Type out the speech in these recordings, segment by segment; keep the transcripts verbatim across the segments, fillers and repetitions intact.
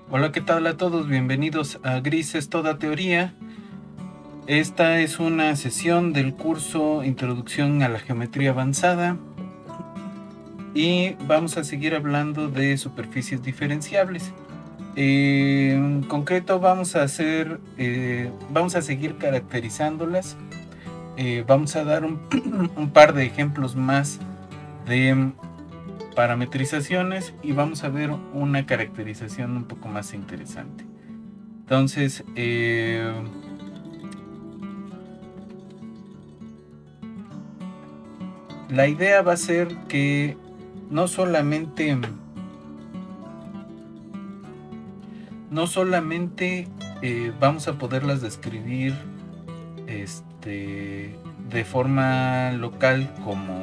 Hola, ¿qué tal a todos? Bienvenidos a Grises Toda Teoría. Esta es una sesión del curso Introducción a la Geometría Avanzada y vamos a seguir hablando de superficies diferenciables. Eh, en concreto vamos a hacer, eh, vamos a seguir caracterizándolas. Eh, vamos a dar un, un par de ejemplos más de parametrizaciones y vamos a ver una caracterización un poco más interesante. Entonces, eh, la idea va a ser que no solamente no solamente eh, vamos a poderlas describir este, de forma local como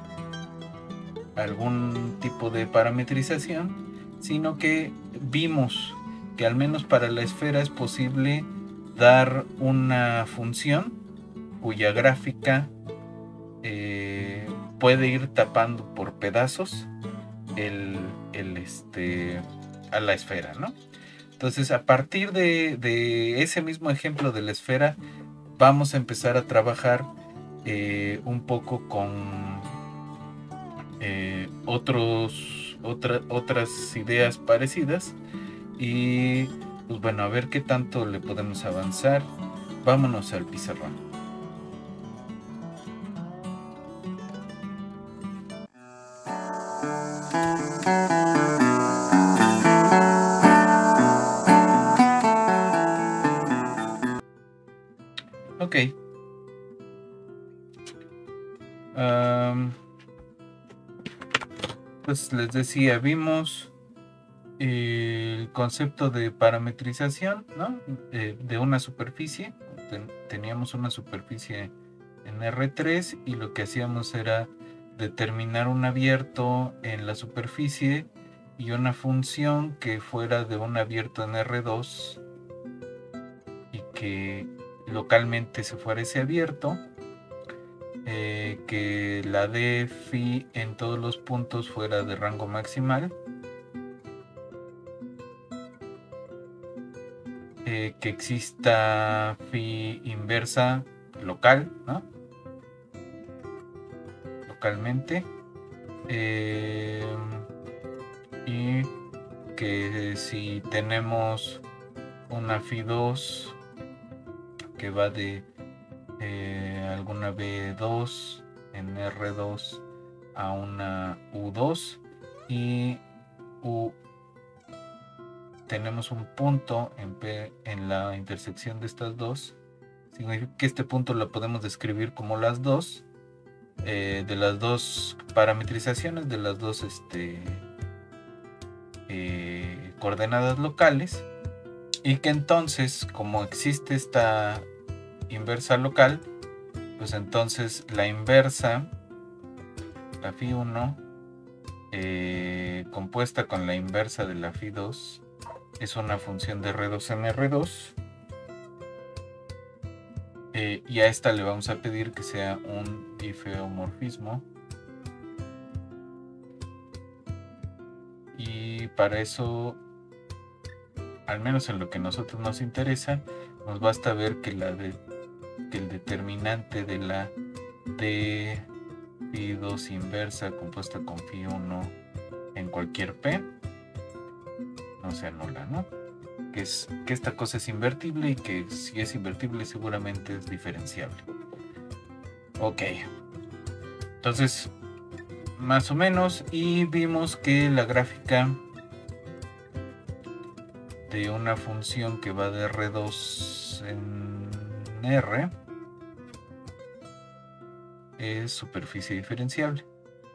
algún tipo de parametrización, sino que vimos que al menos para la esfera es posible dar una función cuya gráfica eh, puede ir tapando por pedazos el, el, este, a la esfera, ¿no? Entonces, a partir de, de ese mismo ejemplo de la esfera, vamos a empezar a trabajar eh, un poco con eh, otros, otra, otras ideas parecidas. Y pues bueno, a ver qué tanto le podemos avanzar. Vámonos al pizarrón. Ok. Um, pues les decía, vimos el concepto de parametrización, ¿no? Eh, de una superficie. Ten, teníamos una superficie en R tres y lo que hacíamos era determinar un abierto en la superficie y una función que fuera de un abierto en R dos y que localmente se fuera ese abierto, eh, que la d phi en todos los puntos fuera de rango maximal, eh, que exista phi inversa local, ¿no? Localmente, eh, y que si tenemos una phi dos que va de eh, alguna b dos en R dos a una u dos y u, tenemos un punto en P en la intersección de estas dos, significa que este punto lo podemos describir como las dos eh, de las dos parametrizaciones de las dos este, eh, coordenadas locales, y que entonces, como existe esta inversa local, pues entonces la inversa, la phi uno, eh, compuesta con la inversa de la phi dos, es una función de R dos en R dos, eh, y a esta le vamos a pedir que sea un difeomorfismo, y para eso, al menos en lo que a nosotros nos interesa, nos basta ver que, la de, que el determinante de la d phi dos inversa compuesta con phi uno en cualquier p no se anula, ¿no? Que, es, que esta cosa es invertible y que si es invertible seguramente es diferenciable. Ok, entonces más o menos, y vimos que la gráfica de una función que va de R dos en R es superficie diferenciable.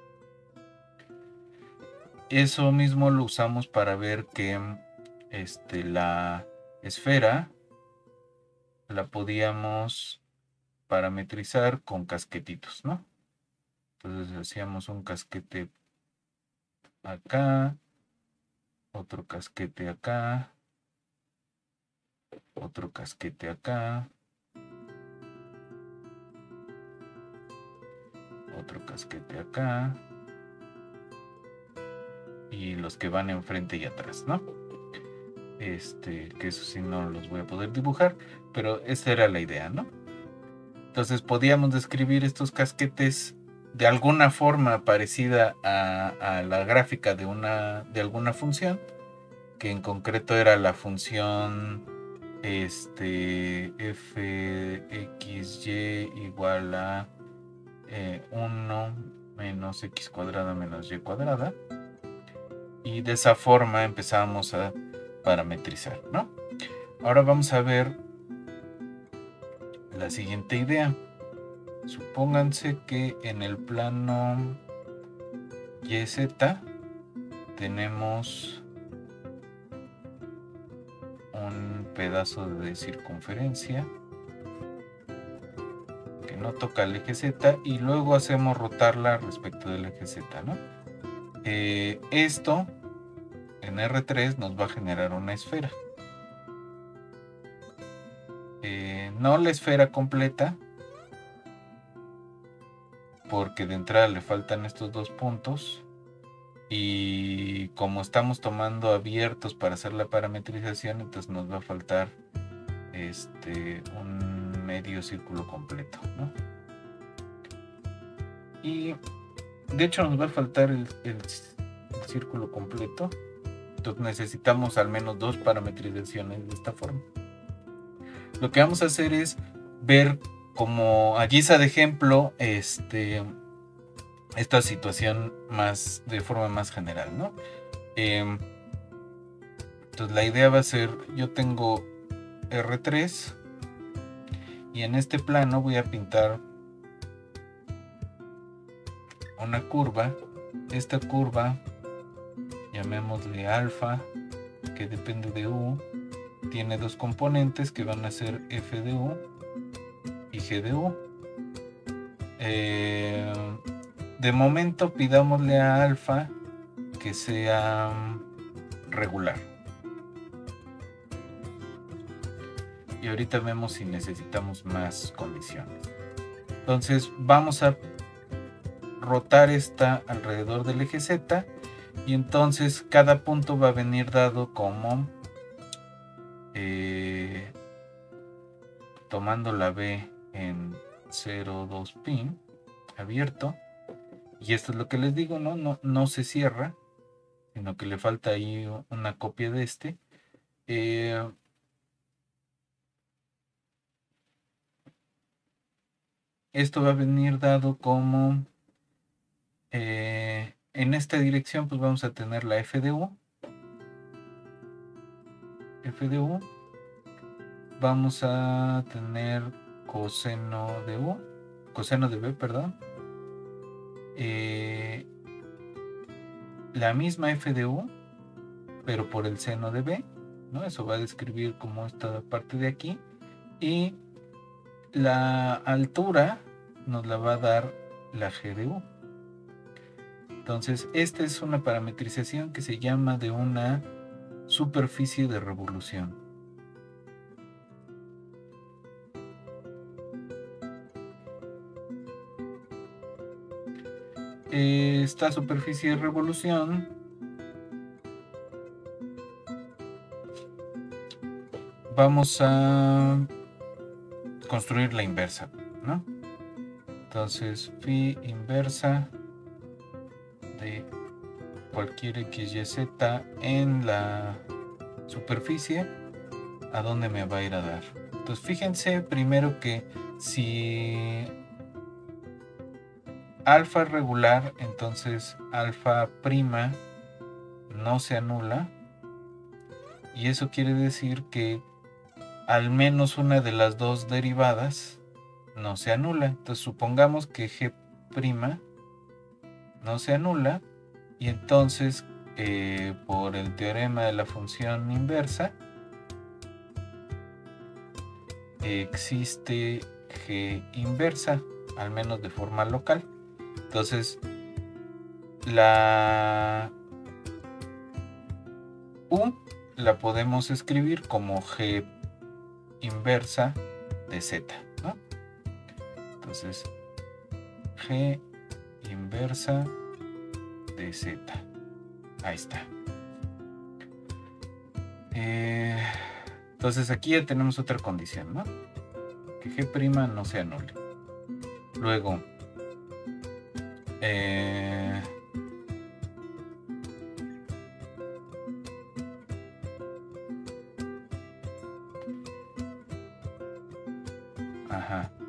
Eso mismo lo usamos para ver que este, la esfera la podíamos parametrizar con casquetitos, ¿no? Entonces hacíamos un casquete acá, otro casquete acá, otro casquete acá, otro casquete acá, y los que van enfrente y atrás, ¿no? Este, que eso sí no los voy a poder dibujar, pero esa era la idea, ¿no? Entonces podíamos describir estos casquetes de alguna forma parecida a, a la gráfica de, una, de alguna función, que en concreto era la función este, fxy igual a eh, uno menos x cuadrada menos y cuadrada, y de esa forma empezamos a parametrizar, ¿no? Ahora vamos a ver la siguiente idea. Supónganse que en el plano Y Z tenemos un pedazo de circunferencia que no toca el eje Z y luego hacemos rotarla respecto del eje Z, ¿no? Eh, esto en R tres nos va a generar una esfera. Eh, no la esfera completa, porque de entrada le faltan estos dos puntos, y como estamos tomando abiertos para hacer la parametrización, entonces nos va a faltar este, un medio círculo completo, ¿no? Y de hecho nos va a faltar el, el, el círculo completo, entonces necesitamos al menos dos parametrizaciones de esta forma. Lo que vamos a hacer es ver como a guisa de ejemplo este, esta situación más de forma más general, ¿no? Eh, entonces la idea va a ser, yo tengo R tres y en este plano voy a pintar una curva. Esta curva llamémosle alfa, que depende de U, tiene dos componentes que van a ser f de u y g de u. Eh, de momento pidámosle a alfa que sea regular. Y ahorita vemos si necesitamos más condiciones. Entonces vamos a rotar esta alrededor del eje Z y entonces cada punto va a venir dado como eh, tomando la B en cero dos pi abierto, y esto es lo que les digo, ¿no? No, no se cierra, sino que le falta ahí una copia de este. Eh, esto va a venir dado como eh, en esta dirección, pues vamos a tener la f de u. F de u. Vamos a tener coseno de u, coseno de b, perdón. Eh, la misma f de u, pero por el seno de b, ¿no? Eso va a describir como esta parte de aquí. Y la altura nos la va a dar la g de u. Entonces, esta es una parametrización que se llama de una superficie de revolución. Esta superficie de revolución vamos a construir la inversa, ¿no? Entonces, phi inversa de cualquier x, y, z en la superficie, ¿a dónde me va a ir a dar? Entonces, fíjense primero que si alfa es regular, entonces alfa prima no se anula, y eso quiere decir que al menos una de las dos derivadas no se anula. Entonces supongamos que g prima no se anula, y entonces eh, por el teorema de la función inversa existe g inversa, al menos de forma local. Entonces la u la podemos escribir como g inversa de z, ¿no? Entonces g inversa de z, ahí está. Eh, entonces aquí ya tenemos otra condición, ¿no? Que G' no se anule. Luego, eh, ajá.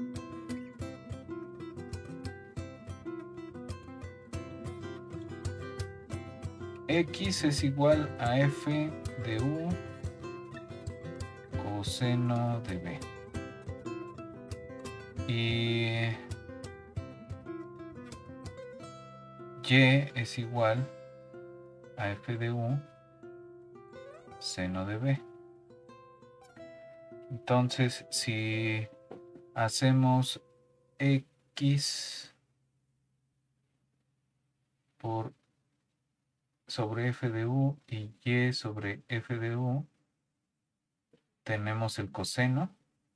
X es igual a f de u coseno de b. Y y es igual a f de u seno de b. Entonces, si hacemos x por sobre f de u y y sobre f de u, tenemos el coseno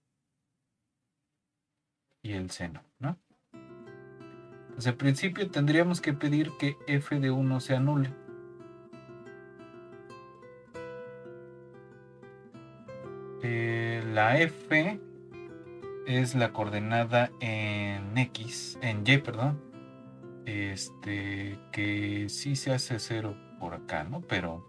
y el seno, ¿no? Entonces, al principio tendríamos que pedir que f de u no se anule. Eh, la f es la coordenada en x, en y, perdón, este, que sí se hace cero por acá, ¿no? Pero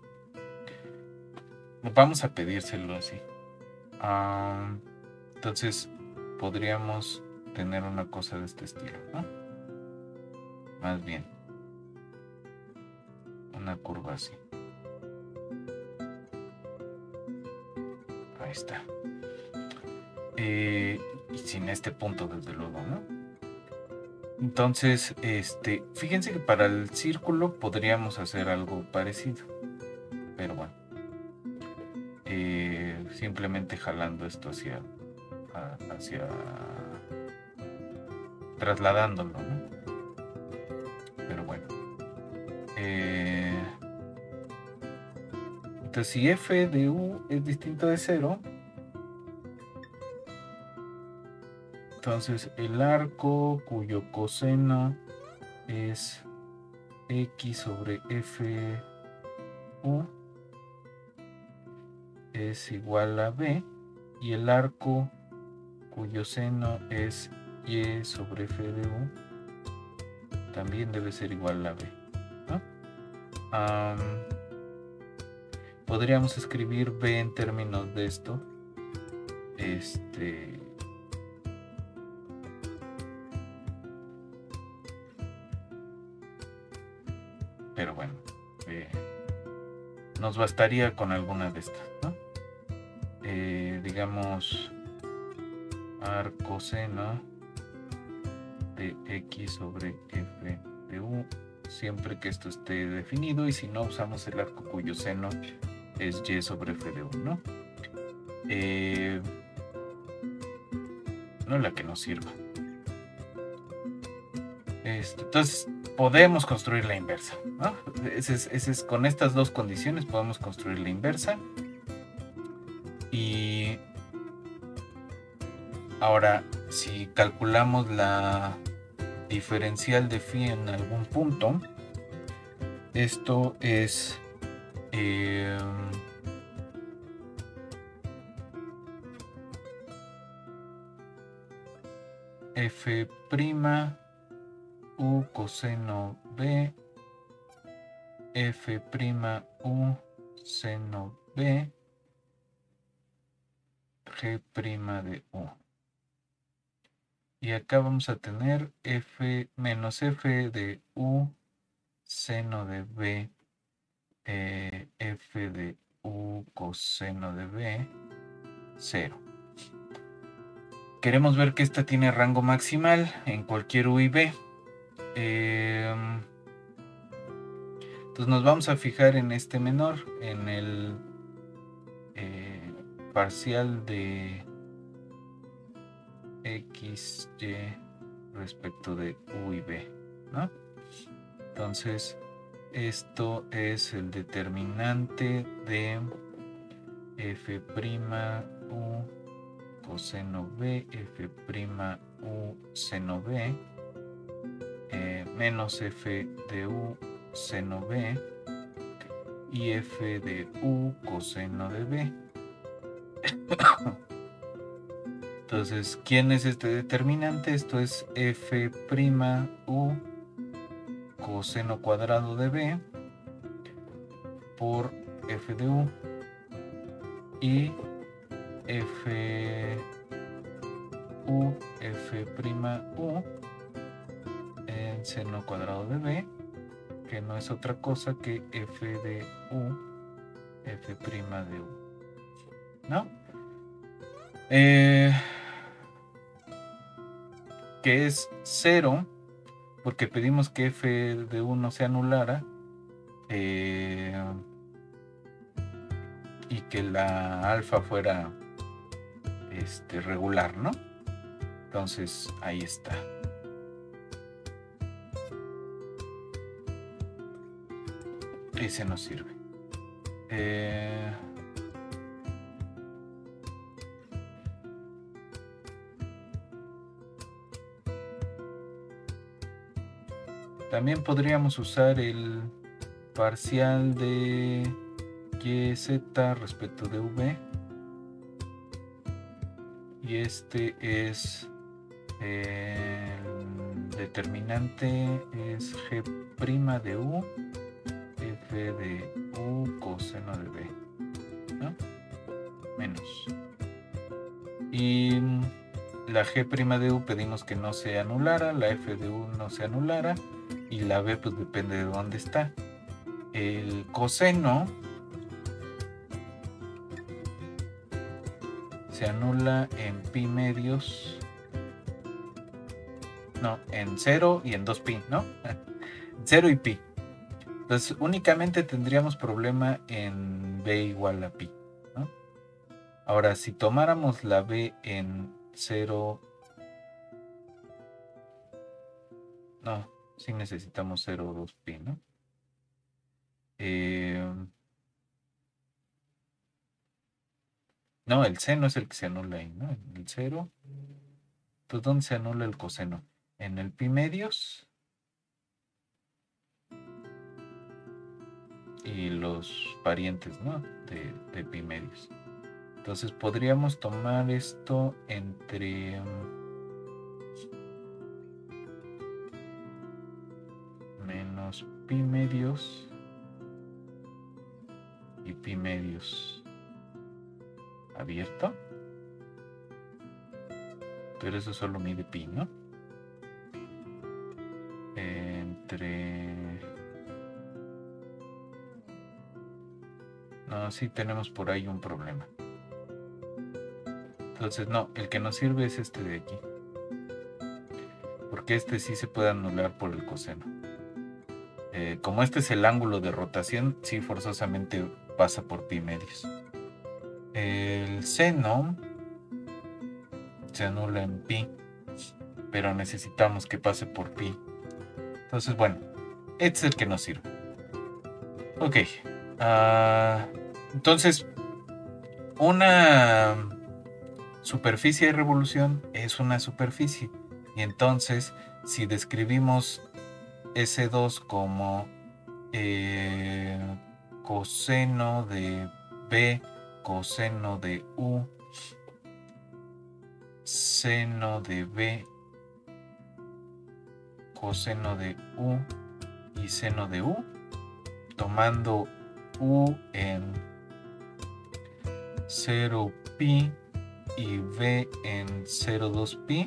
vamos a pedírselo así. Um, entonces podríamos tener una cosa de este estilo, ¿no? Más bien una curva así. Ahí está. Eh, y sin este punto, desde luego, ¿no? Entonces, este, fíjense que para el círculo podríamos hacer algo parecido. Pero bueno. Eh, simplemente jalando esto hacia, hacia trasladándolo, ¿no? Pero bueno. Eh, entonces, si f de u es distinto de cero, entonces el arco cuyo coseno es x sobre f u es igual a b, y el arco cuyo seno es y sobre f de u también debe ser igual a b, ¿no? Um, podríamos escribir b en términos de esto. Este pero bueno, eh, nos bastaría con alguna de estas, ¿no? Eh, digamos arco seno de x sobre f de u, siempre que esto esté definido, y si no, usamos el arco cuyo seno es y sobre f de u, ¿no? Eh, no la que nos sirva. Este, entonces podemos construir la inversa, ¿no? Ese es, ese es, con estas dos condiciones podemos construir la inversa. Y ahora, si calculamos la diferencial de phi en algún punto, esto es eh, f' u coseno b, f' u seno b, g' de u. Y acá vamos a tener f menos f de u seno de b, eh, f de u coseno de b, cero. Queremos ver que esta tiene rango maximal en cualquier u y b. Eh, entonces nos vamos a fijar en este menor, en el eh, parcial de x, y respecto de u y b, ¿no? Entonces esto es el determinante de f' u coseno b, f' u seno b, eh, menos f de u seno b, y f de u coseno de b. Entonces, ¿quién es este determinante? Esto es f' u coseno cuadrado de b por f de u y f u f' u en seno cuadrado de b, que no es otra cosa que f de u f' de u, ¿no? Eh, que es cero, porque pedimos que f de u no se anulara, eh, y que la alfa fuera este, regular, ¿no? Entonces, ahí está. Ese nos sirve. Eh, también podríamos usar el parcial de y z respecto de v. Y este es el determinante es g' de u f de u coseno de b, ¿no? Menos. Y la g' de u pedimos que no se anulara, la f de u no se anulara, y la b pues depende de dónde está. El coseno se anula en pi medios, no, en cero y en dos pi, ¿no? cero y pi. Entonces únicamente tendríamos problema en b igual a pi, ¿no? Ahora, si tomáramos la b en cero, no, sí necesitamos cero o dos pi, ¿no? Eh, no, el seno es el que se anula ahí, ¿no? El cero. Entonces, ¿dónde se anula el coseno? En el pi medios y los parientes, ¿no? De, de pi medios. Entonces podríamos tomar esto entre menos pi medios y pi medios abierto, pero eso solo mide pi, ¿no? Entre... no, sí tenemos por ahí un problema. Entonces no, el que nos sirve es este de aquí, porque este sí se puede anular por el coseno. Eh, como este es el ángulo de rotación, sí forzosamente pasa por pi medios. El seno se anula en pi, pero necesitamos que pase por pi. Entonces, bueno, este es el que nos sirve. Ok. Uh, entonces, una superficie de revolución es una superficie. Y entonces, si describimos ese dos como eh, coseno de b, coseno de u, seno de b, coseno de u y seno de u, tomando u en cero pi y v en cero punto dos pi,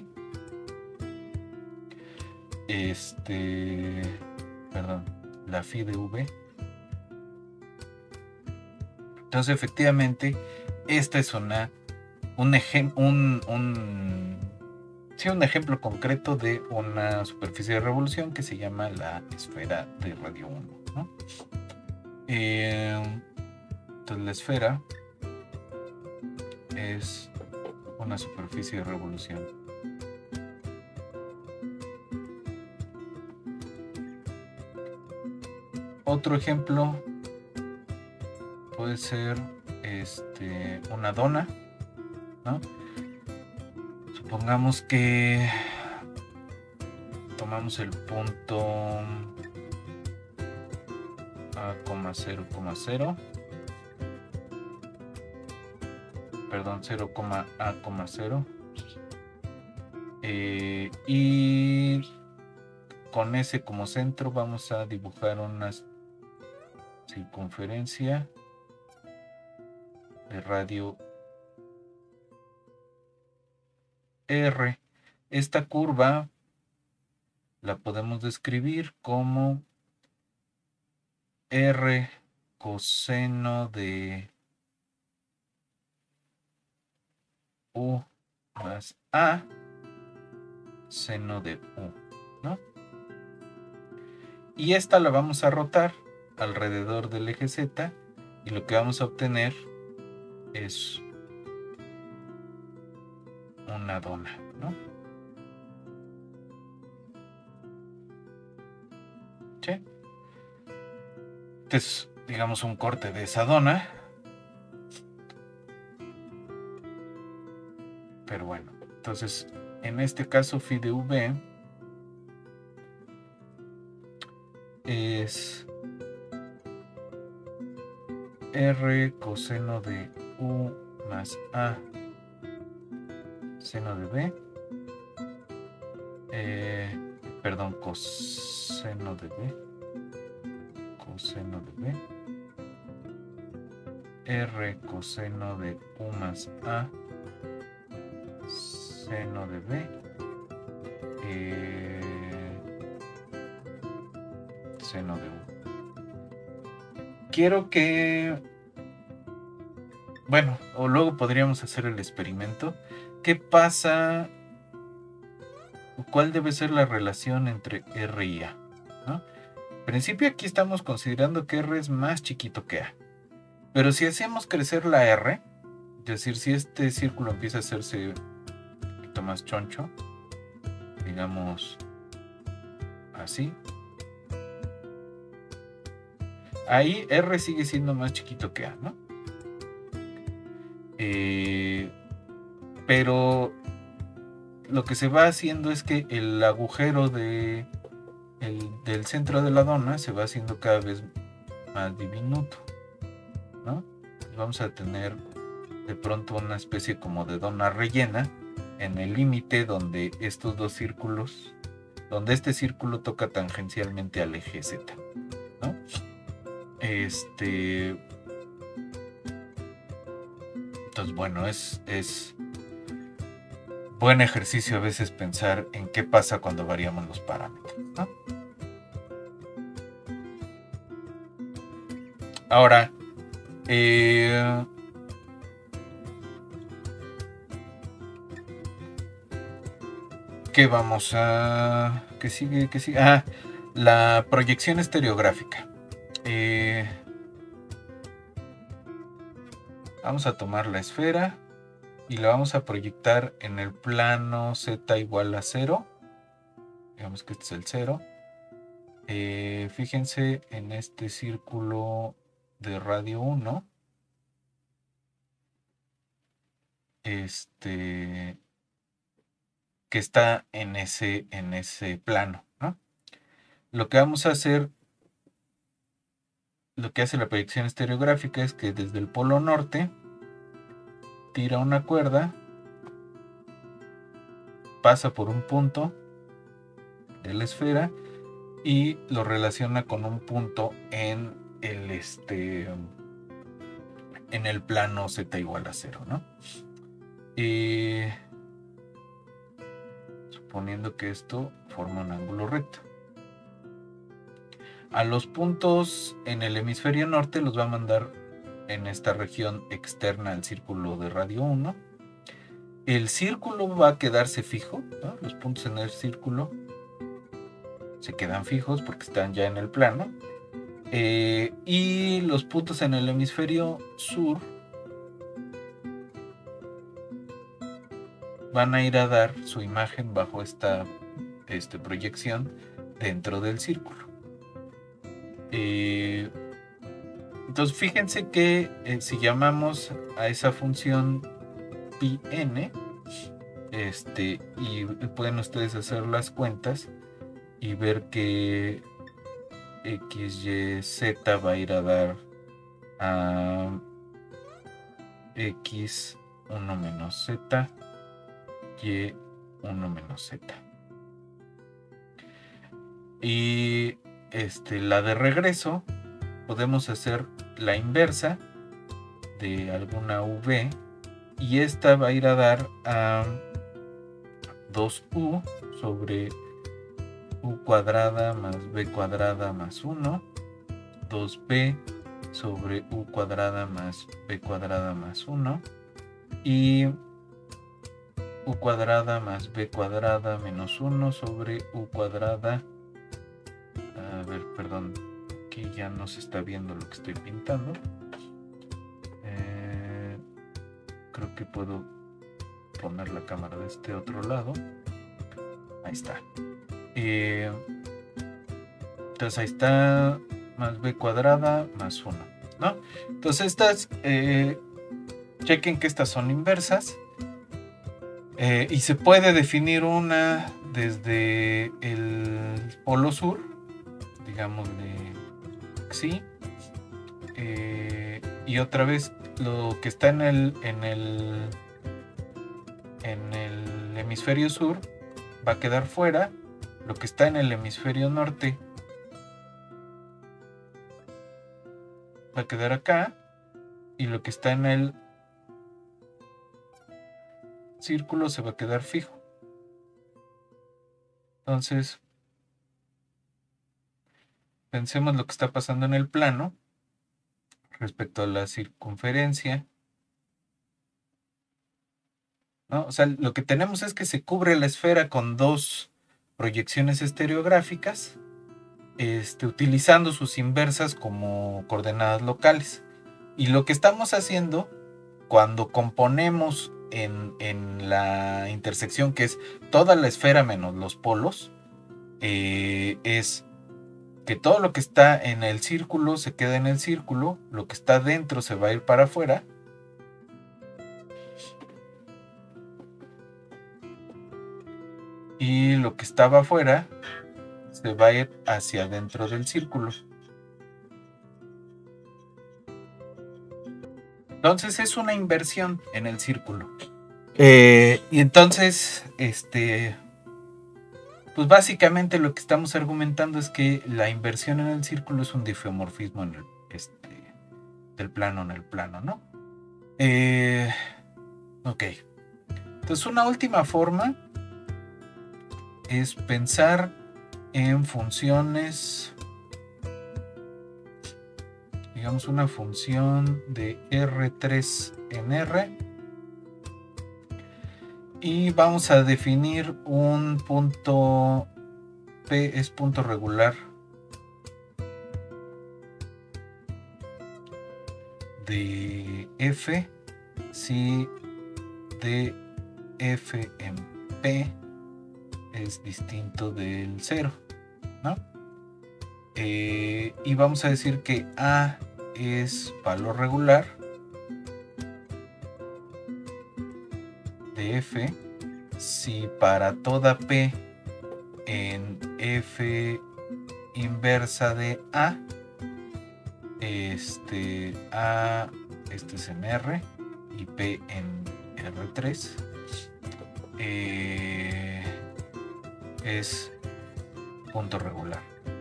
este, perdón, la phi de v. Entonces efectivamente esta es una un, ejem, un, un, sí, un ejemplo concreto de una superficie de revolución que se llama la esfera de radio uno, ¿no? Eh, entonces la esfera es una superficie de revolución. Otro ejemplo puede ser este, una dona, ¿no? Supongamos que tomamos el punto A, cero, cero. Perdón, cero, A, cero. Eh, y con ese como centro vamos a dibujar una circunferencia de radio R. Esta curva la podemos describir como R coseno de U más A seno de U, ¿no? Y esta la vamos a rotar alrededor del eje Z y lo que vamos a obtener es una dona, ¿no? ¿Sí? Este es, digamos, un corte de esa dona. Pero bueno, entonces, en este caso, phi de V es R coseno de U más A seno de B, eh, perdón, coseno de B, coseno de B, R coseno de U más A seno de B, eh, seno de U. Quiero que, bueno, o luego podríamos hacer el experimento. ¿Qué pasa? ¿Cuál debe ser la relación entre R y A? ¿No? En principio aquí estamos considerando que R es más chiquito que A. Pero si hacemos crecer la R, es decir, si este círculo empieza a hacerse un poquito más choncho, digamos así, ahí R sigue siendo más chiquito que A, ¿no? Eh, pero lo que se va haciendo es que el agujero de, el, del centro de la dona se va haciendo cada vez más diminuto, ¿no? Vamos a tener de pronto una especie como de dona rellena en el límite donde estos dos círculos, donde este círculo toca tangencialmente al eje Z, ¿no? Este, entonces, bueno, es, es buen ejercicio a veces pensar en qué pasa cuando variamos los parámetros, ¿no? Ahora, eh, ¿qué vamos a...? ¿Qué sigue? ¿Qué sigue? Ah, la proyección estereográfica. Eh, vamos a tomar la esfera y la vamos a proyectar en el plano Z igual a cero. Digamos que este es el cero. Eh, fíjense en este círculo de radio uno. Este... que está en ese, en ese plano, ¿no? Lo que vamos a hacer, lo que hace la proyección estereográfica es que desde el polo norte tira una cuerda, pasa por un punto de la esfera y lo relaciona con un punto en el este en el plano Z igual a cero, ¿no? Y suponiendo que esto forma un ángulo recto. A los puntos en el hemisferio norte los va a mandar en esta región externa al círculo de radio uno. El círculo va a quedarse fijo, ¿no? Los puntos en el círculo se quedan fijos porque están ya en el plano. Eh, y los puntos en el hemisferio sur van a ir a dar su imagen bajo esta este, proyección dentro del círculo. Eh, entonces fíjense que eh, si llamamos a esa función pi n, este, y pueden ustedes hacer las cuentas y ver que X, Y, Z va a ir a dar a X uno menos Z, Y uno menos Z. Y este, la de regreso, podemos hacer la inversa de alguna V, y esta va a ir a dar a dos U sobre U cuadrada más B cuadrada más uno, dos B sobre U cuadrada más B cuadrada más uno, y U cuadrada más B cuadrada menos uno sobre U cuadrada. A ver, perdón, aquí ya no se está viendo lo que estoy pintando. Eh, creo que puedo poner la cámara de este otro lado. Ahí está. Eh, entonces ahí está, más B cuadrada más uno, ¿no? Entonces estas, eh, chequen que estas son inversas. Eh, y se puede definir una desde el polo sur, digamos de sí, eh, y otra vez lo que está en el en el en el hemisferio sur va a quedar fuera, lo que está en el hemisferio norte va a quedar acá, y lo que está en el círculo se va a quedar fijo. Entonces, pensemos lo que está pasando en el plano respecto a la circunferencia, ¿no? O sea, lo que tenemos es que se cubre la esfera con dos proyecciones estereográficas, este, utilizando sus inversas como coordenadas locales. Y lo que estamos haciendo cuando componemos en, en la intersección, que es toda la esfera menos los polos, eh, es que todo lo que está en el círculo se queda en el círculo, lo que está dentro se va a ir para afuera, y lo que estaba afuera se va a ir hacia adentro del círculo. Entonces es una inversión en el círculo. Eh, y entonces, este, pues básicamente lo que estamos argumentando es que la inversión en el círculo es un difeomorfismo en el, este, del plano en el plano, ¿no? Eh, ok. Entonces una última forma es pensar en funciones, digamos una función de R tres en R, y vamos a definir un punto P es punto regular de F si de F en P es distinto del cero, ¿no? Eh, y vamos a decir que A es valor regular de F si para toda P en F inversa de A, este A, este es en R y P en R tres, eh, es punto regular.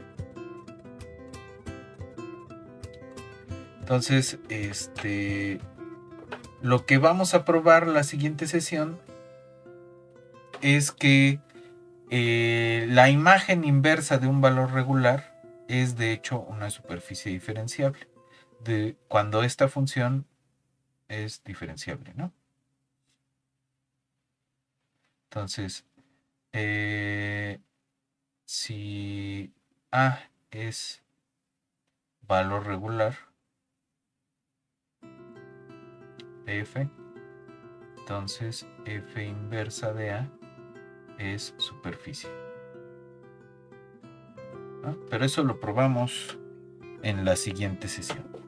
Entonces, este, lo que vamos a probar la siguiente sesión es que eh, la imagen inversa de un valor regular es de hecho una superficie diferenciable de cuando esta función es diferenciable, ¿no? Entonces, eh, si A es valor regular de F, entonces F inversa de A es superficie, ¿no? Pero eso lo probamos en la siguiente sesión.